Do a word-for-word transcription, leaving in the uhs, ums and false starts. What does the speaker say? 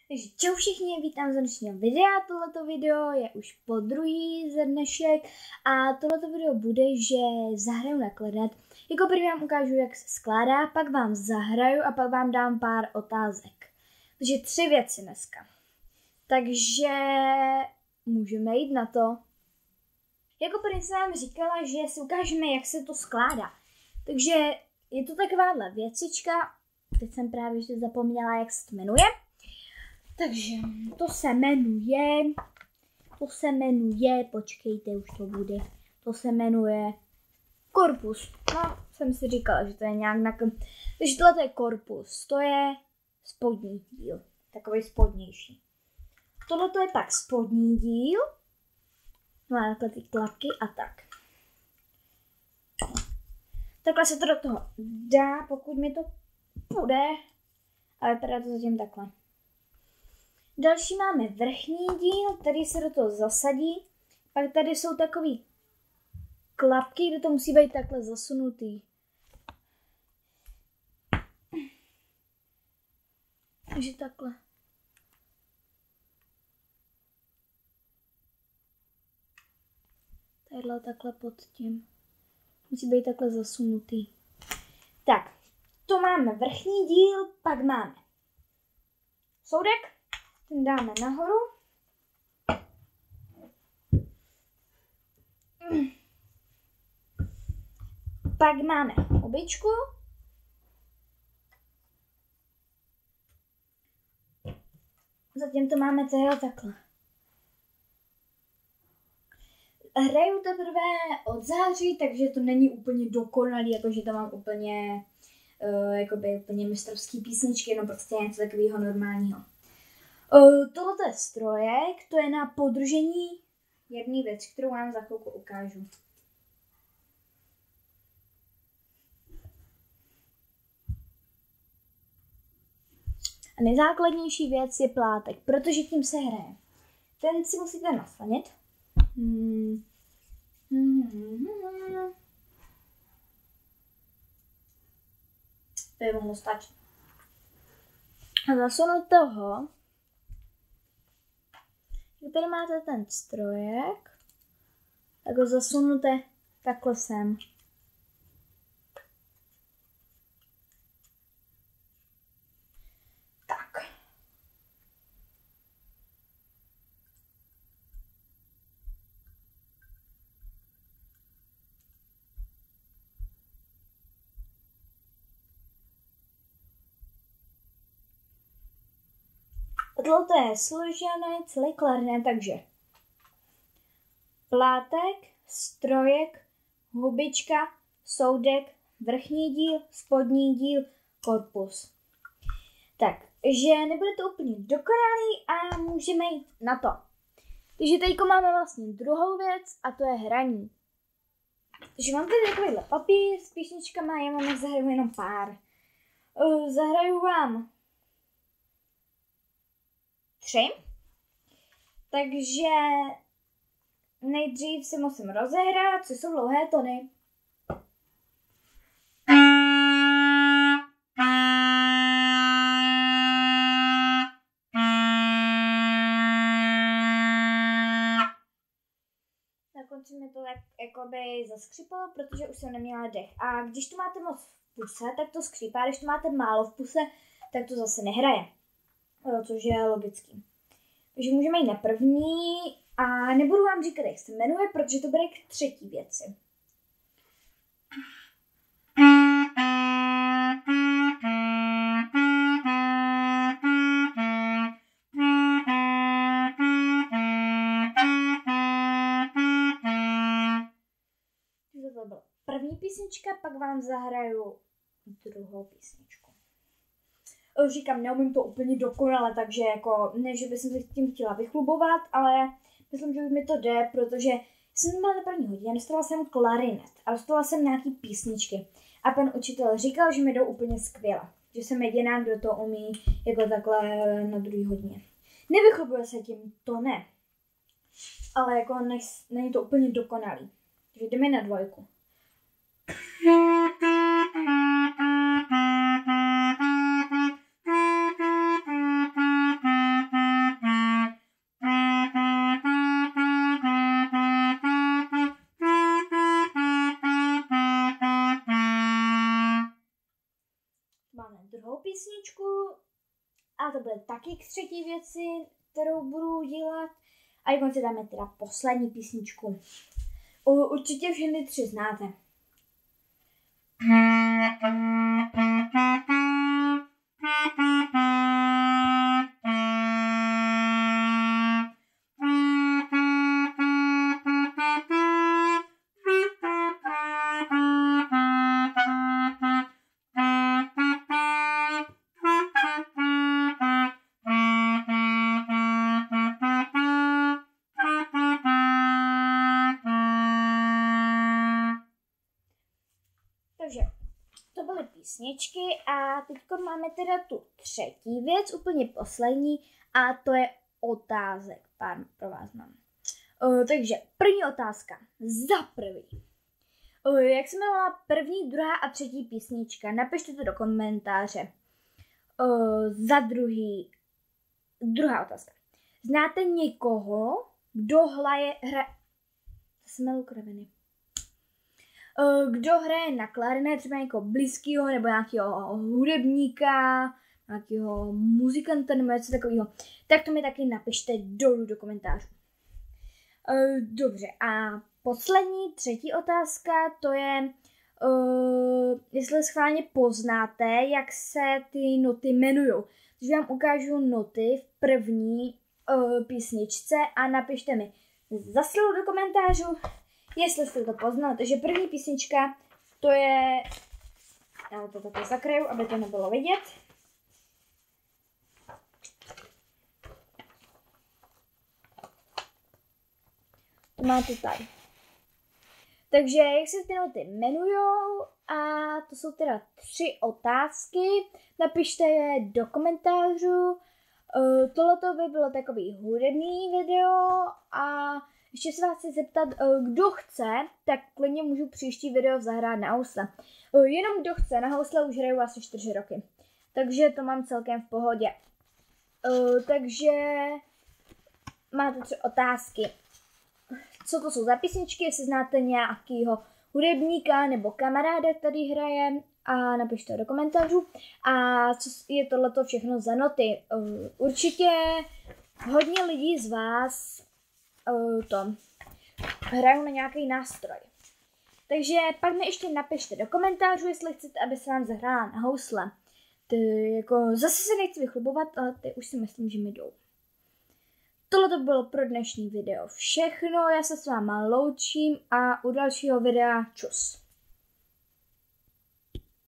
Takže čau všichni, vítám z dnešního videa. Tohleto video je už po druhý za dnešek a tohleto video bude, že zahraju na klarinet. Jako první vám ukážu, jak se skládá, pak vám zahraju a pak vám dám pár otázek. Takže tři věci dneska. Takže můžeme jít na to. Jako první jsem vám říkala, že si ukážeme, jak se to skládá. Takže je to takováhle věcička. Teď jsem právě ještě zapomněla, jak se to jmenuje. Takže to se jmenuje, to se jmenuje, počkejte, už to bude, to se jmenuje korpus. No, jsem si říkala, že to je nějak na... Takže tohle je korpus, to je spodní díl, takový spodnější. Tohle je pak spodní díl, má takhle ty klapky a tak. Takhle se to do toho dá, pokud mi to půjde, ale vypadá to zatím takhle. Další máme vrchní díl, který se do toho zasadí. Pak tady jsou takový klapky, kde to musí být takhle zasunutý. Takže takhle. Tadyhle takhle pod tím. Musí být takhle zasunutý. Tak, to máme vrchní díl, pak máme soudek. Ten dáme nahoru. Pak máme hubičku. Zatím to máme tady takhle. Hraju teprve od září, takže to není úplně dokonalý, jakože to mám úplně, uh, jakoby úplně mistrovský písničky, jenom prostě něco takového normálního. Uh, tohle je strojek, to je na podržení jedné věc, kterou vám za chvilku ukážu. A nejzákladnější věc je plátek, protože tím se hraje. Ten si musíte naslanit. Hmm. Hmm. To je mohlo stačit. A zasunout toho. Když tady máte ten strojek, tak ho zasunete takhle sem. Tak. Tohle je složené celý klarinet, takže plátek, strojek, hubička, soudek, vrchní díl, spodní díl, korpus. Takže nebude to úplně dokonalý a můžeme jít na to. Takže teďko máme vlastně druhou věc a to je hraní. Takže mám tady takovýhle papír s písničkama, já vám zahraju jenom pár. Zahraju vám tři. Takže nejdřív si musím rozehrát, co jsou dlouhé tony. Na konci mi to jak, jakoby zaskřípalo, protože už jsem neměla dech. A když to máte moc v puse, tak to skřípá, když to máte málo v puse, tak to zase nehraje. Což je logický. Takže můžeme jít na první a nebudu vám říkat, jak se jmenuje, protože to bude k třetí věci. To byla první písnička, pak vám zahraju druhou písničku. Říkám, neumím to úplně dokonale, takže jako, ne, že bych se tím chtěla vychlubovat, ale myslím, že už mi to jde, protože jsem byla na první hodině, dostala jsem klarinet a dostala jsem nějaký písničky. A pan učitel říkal, že mi jdou úplně skvěle, že jsem jediná, kdo to umí jako takhle na druhý hodině. Nevychlubuje se tím, to ne, ale jako ne, není to úplně dokonalý. Takže jdeme na dvojku. bude taky k třetí věci, kterou budu dělat. A jako si dáme teda poslední písničku. Určitě všechny tři znáte. Takže to byly písničky a teď máme teda tu třetí věc, úplně poslední, a to je otázek. Pár pro vás mám. Uh, takže první otázka. Za prvý. Uh, jak se jmenovala první, druhá a třetí písnička? Napište to do komentáře. Uh, za druhý. Druhá otázka. Znáte někoho, kdo hraje... Hra... Jsme ukraveny. Kdo hraje na klarinet, třeba někoho blízkého, nebo nějakého hudebníka, nějakého muzikanta, nebo něco takového, tak to mi taky napište dolů do komentářů. Dobře, a poslední, třetí otázka, to je, uh, jestli schválně poznáte, jak se ty noty jmenují. Takže vám ukážu noty v první uh, písničce a napište mi zase do komentářů, jestli jste to poznali. Takže první písnička, to je, já to takhle zakryju, aby to nebylo vidět. To máte tady. Takže jak se ty noty jmenujou, a to jsou teda tři otázky, napište je do komentářů. Uh, tohleto by bylo takový hudební video a ještě se vás chci zeptat, kdo chce, tak klidně můžu příští video zahrát na housle. Jenom kdo chce, na housle už hraju asi čtyři roky. Takže to mám celkem v pohodě. Takže máte tři otázky. Co to jsou za písničky, jestli znáte nějakého hudebníka nebo kamaráda, který hraje, a napište do komentářů. A co je tohleto všechno za noty? Určitě hodně lidí z vás to hraju na nějaký nástroj. Takže pak mi ještě napište do komentářů, jestli chcete, aby se vám zahrála na housle. Ty, jako, zase se nechci vychlubovat, ale ty už si myslím, že mi jdou. Tohle to bylo pro dnešní video všechno, já se s váma loučím a u dalšího videa čus.